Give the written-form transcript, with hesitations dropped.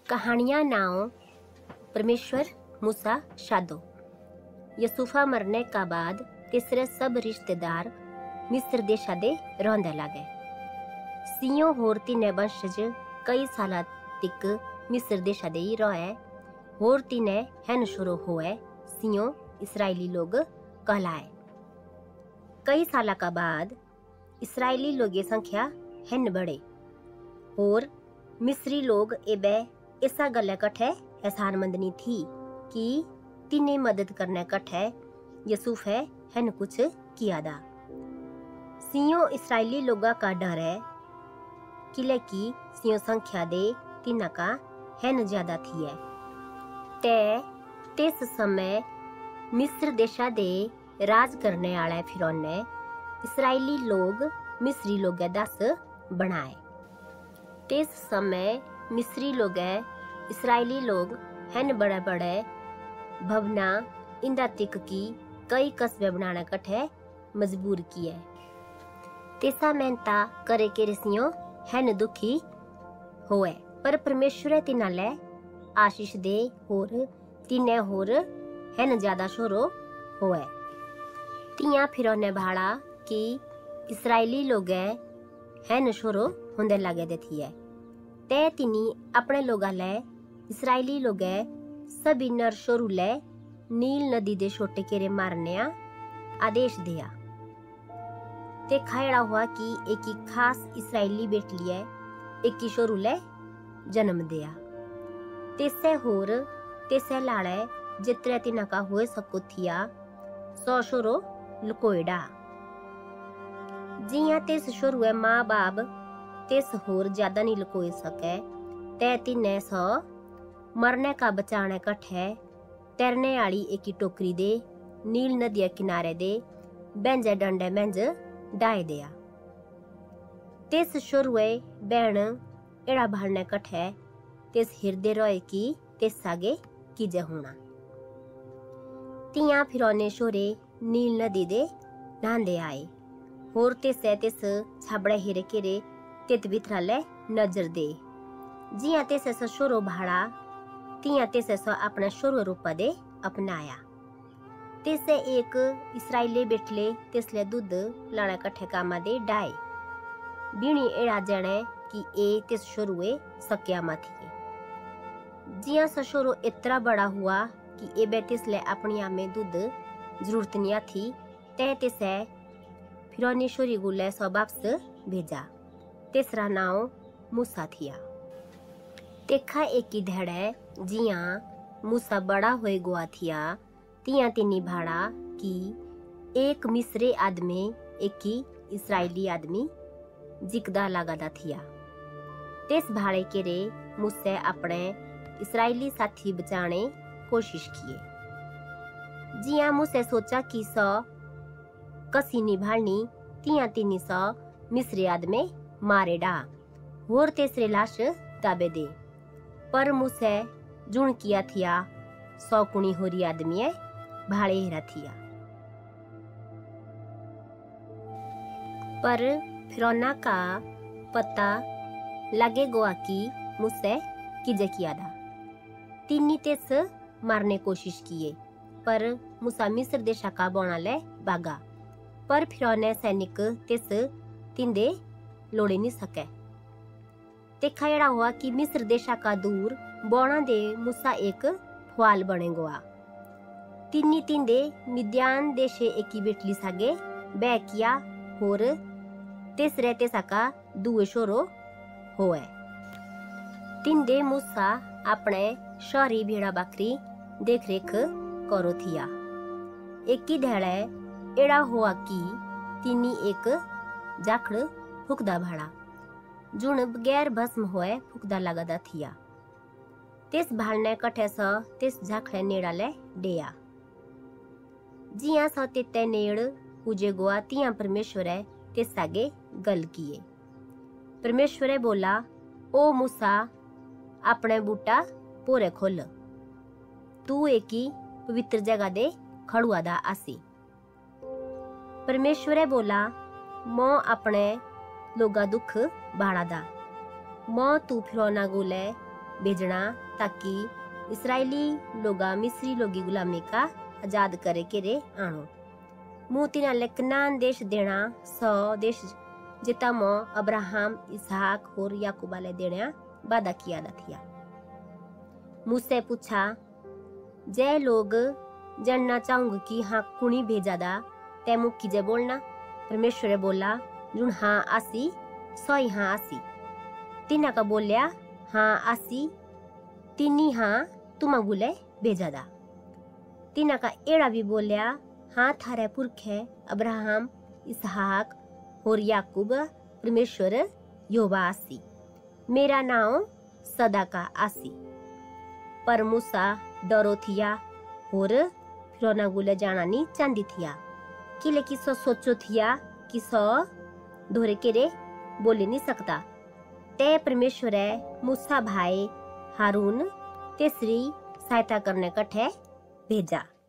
कहानियां नाव परमेश्वर मूसा शादो। यूसुफा मरने का बाद तीसरे सब रिश्तेदार मिस्र देशा दे रौंदे लागे। सियों होर तीने वंशज कई साल तक मिस्र देशा दे ही रहे। होर तीने हैन शुरू हुए सियों इसराइली लोग कहलाए। कई साल का बाद इसराइली लोग की संख्या हैन बढ़े और मिस्री लोग एबे ऐसा गले कठे एहसानमंदनी थी कि तीने मदद करने कठे यूसुफ हैन कुछ किया दा। सियों इसराइली लोगा का डर है किले की सियों संख्या दे तीना का हैन ज्यादा थी है। तेस समय मिस्र देशा दे राज करने आले फिरौन ने इसराइली लोग मिस्री लोग दास बनाए। तेस समय मिस्री लोग इसराइली लोग हैन बड़े बड़े भवना इंदा तिक की कई कस्बे बनाने कठे मजबूर किए। तेसा मेहनता करे के रसियों हैन दुखी होए, पर परमेश्वर तिनाले आशीष दे और तिने होर हैन ज्यादा शोरो होए। तिया फिरौने भाड़ा कि इसराइली लोग हैन शोरो होंदे लगे दे थी है। ते तिनी अपने लोगा ले इसराइली लोग सभी नर शोरू ले नील नदी दे छोटे केरे मारने आदेश दिया। ते खायड़ा हुआ कि एक ही खास इसराइली बेटली है एक ही शोरू ले जन्म दिया। तेसे होर तेसे लाड़े जितरे तिना का हुए सको थिया 100 शोरो लुकोएडा। जिया तेस शोरू है माँ बाप तेस होर ज्यादा नहीं लुकोए सके। ते तिने सो मरने का बचाने कठे तैरने आली एक ही टोकरी दे नील नदी किनारे दे बेंजे डंडे बेंज डाय दिया। तेस शोरुए बैण एड़ा भालने कठे तेस हृदय रोए की तेस सागे कीजे होना। तिया फिरौने शोरे नील नदी दे नहांदे आए होर तेस छाबड़े हिरे केरे तेत बिथराले नजर दे। जिया तेस शोरो भाड़ा तिया तेस अपने शोरो रूप दे अपनाया। तेसे एक इसराइली बेटले तेसले दूध लाने कठे कामा दे डाय बीणी एड़ा जने कि ए तेस शोरुए सक्यामा थी। जिया शोरो इतना बड़ा हुआ कि एबे तेसले अपनी आमे दूध जरूरत नहीं थी। ते तेसे फिरौनी शोरी गुले सो वापस भेजा। तेसरा नाव मूसा थिया। देखा एक ही धड़े जिया मूसा बड़ा होए गुआ थिया तिया तिनी भाड़ा कि एक मिस्री आदमी एक ही इसराइली आदमी जिकदा लगादा थिया। तेस भाड़े के रे मुझसे अपने इसराइली साथी बचाने कोशिश किए। जिया मुझसे सोचा कि सो कसी निभालनी तिया तिनी सो मिस्री आदमी मारेडा होर तेसरे लाश दाबे दे। पर मुझसे जुण किया थिया 100 कुणी होरी आदमी भाड़े हेरा थिया। पर फिरौना का पता लगे गोआ कि मुझसे किजे किया दा। तिनी तेस मारने कोशिश किए पर मूसा मिस्र देशा का बोना ले भागा। पर फिरौने सैनिक तेस तिंदे लोड़े नहीं सके। देखा एड़ा हुआ कि मिस्र देशा का दूर बोना दे मूसा एक ख्वाल बने गोआ। तिन्नी तिंदे मिद्यान देशे एक ही बेटली सागे बै किया होर तेसरे तेसा का दुए शोरो होए। तिंदे मूसा अपने शहरी भेड़ा बकरी देख रेख करो थिया। एक ही धैड़े एड़ा हुआ कि तिनी एक जाखड़ फुकदा भाड़ा जुण बगैर भस्म होए फुकदा लगादा थिया। तेस भालने कठे स तेस झाखड़े नेड़ा ले डेया। जिया स तेते नेड़ पूजे गोआ तिया परमेश्वर तेस आगे गल किए। परमेश्वर बोला ओ मूसा अपने बूटा पोरे खोल तू एक ही पवित्र जगह दे खड़ुआ दा आसी। परमेश्वर बोला मो अपने लोगा दुख बाड़ा दा मो तू फिरौना गुले भेजना ताकि इसराइली लोगा मिस्री लोगी गुलामी का आजाद करे के रे आणो। मु तिनाले कनान देश देना सो देश जिता मो अब्राहम इसहाक और याकूब ले देना वादा किया थिया। मुझसे पूछा जय लोग जानना चाहूंगी कि हाँ कुणी भेजा दा तै मुख कीजे बोलना। परमेश्वर बोला जुन हाँ आसी सो हाँ आसी। तिना का बोलिया हाँ आसी तिनी हाँ तुम गुले भेजा दा। तिना का एड़ा भी बोलिया हाँ थारे पुरखे अब्राहम इसहाक और याकूब परमेश्वर योबा आसी मेरा नाम सदा का आसी। पर मूसा डरो थिया और फिरौना गुले जाना नी चांदी थिया किले की सो सोचो थिया कि सो धोरे केरे बोले नहीं सकता। ते परमेश्वर मूसा भाई हारून तेसरी सहायता करने कठे भेजा।